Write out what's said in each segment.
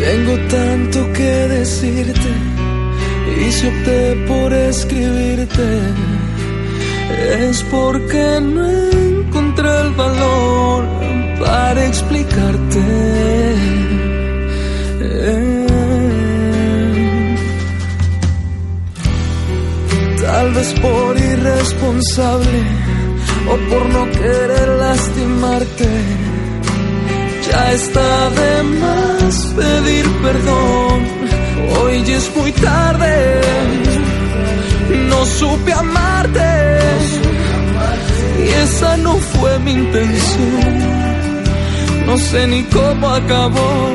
Tengo tanto que decirte y si opté por escribirte es porque no encontré el valor para explicarte. Tal vez por irresponsable o por no querer lastimarte, ya está de más pedir perdón. Hoy ya es muy tarde, no supe amarte y esa no fue mi intención. No sé ni cómo acabó,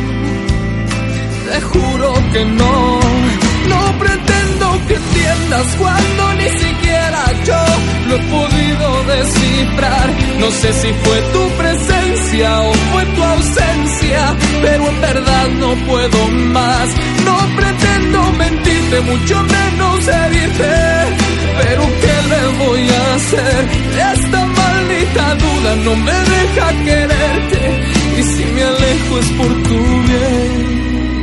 te juro que no pretendo que entiendas cuando ni siquiera yo lo he podido descifrar. No sé si fue tu presencia o fue tu ausencia, pero en verdad no puedo más. No pretendo mentirte, mucho menos herirte, pero ¿qué le voy a hacer? Esta maldita duda no me deja quererte, y si me alejo es por tu bien.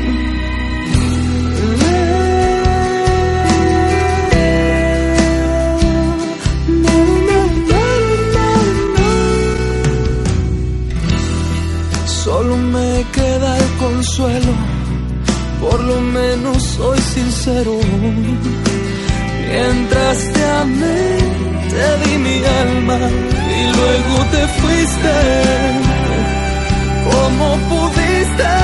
Solo me queda el consuelo, por lo menos soy sincero. Mientras te amé, te di mi alma y luego te fuiste. ¿Cómo pudiste?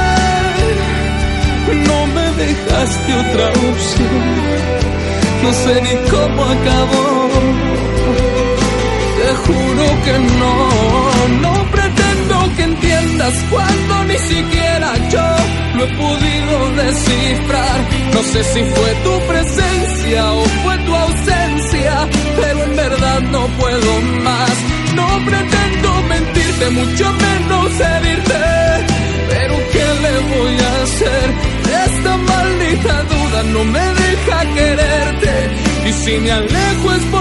No me dejaste otra opción. No sé ni cómo acabó. Te juro que no pretendo que entiendas cuando ni siquiera yo lo he podido descifrar. No sé si fue tu presencia o fue tu ausencia, pero en verdad no puedo más. No pretendo mentirte, mucho menos herirte, pero ¿qué le voy a hacer? Esta maldita duda no me deja quererte, y si me alejo es por